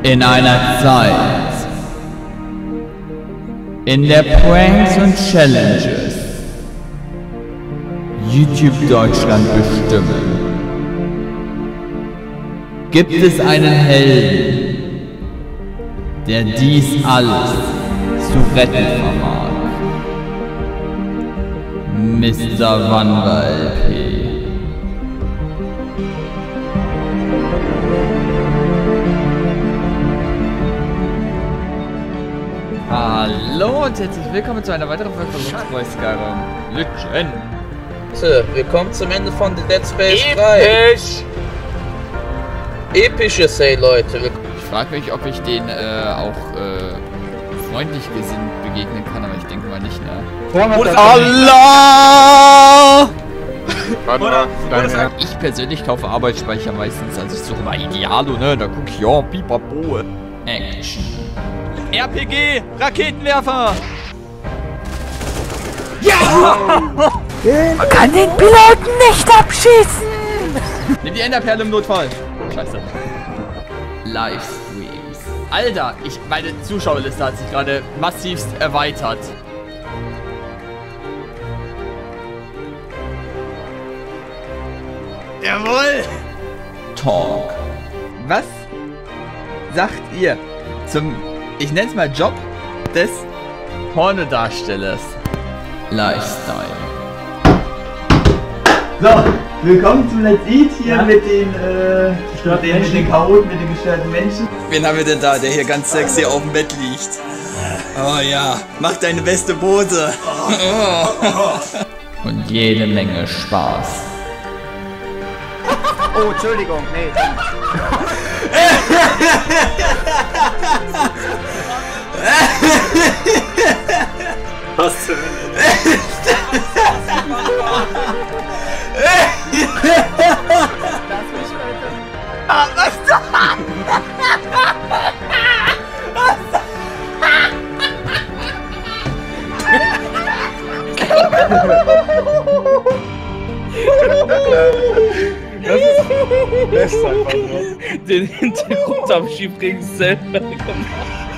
In einer Zeit, in der Pranks und Challenges YouTube Deutschland bestimmen, gibt es einen Helden, der dies alles zu retten vermag. Mr. Wanderer LP. Hallo und herzlich willkommen zu einer weiteren Folge von Skyrim Legend. Willkommen zum Ende von The Dead Space 3. Episches, hey Leute. Ich frage mich, ob ich den auch freundlich gesinnt begegnen kann, aber ich denke mal nicht, ne? Allah! Ich persönlich kaufe Arbeitsspeicher meistens, also ich suche mal Idealo, ne? Da guck ich, ja, pipapo. Action. RPG! Raketenwerfer! Ja! Man kann den Piloten nicht abschießen! Nimm die Enderperle im Notfall. Scheiße. Livestreams. Alter, meine Zuschauerliste hat sich gerade massivst erweitert. Jawohl! Talk. Was sagt ihr zum, ich nenne es mal Job des Pornodarstellers? Lifestyle. So, willkommen zum Let's Eat hier mit den Chaoten, mit den gestörten Menschen. Wen haben wir denn da, der hier ganz sexy auf dem Bett liegt? Oh ja, mach deine beste Pose. Und jede Menge Spaß. Oh, Entschuldigung, nee. Was zur Hölle? Das ist einfach nur den Hintergrund am Schiefring selber gemacht.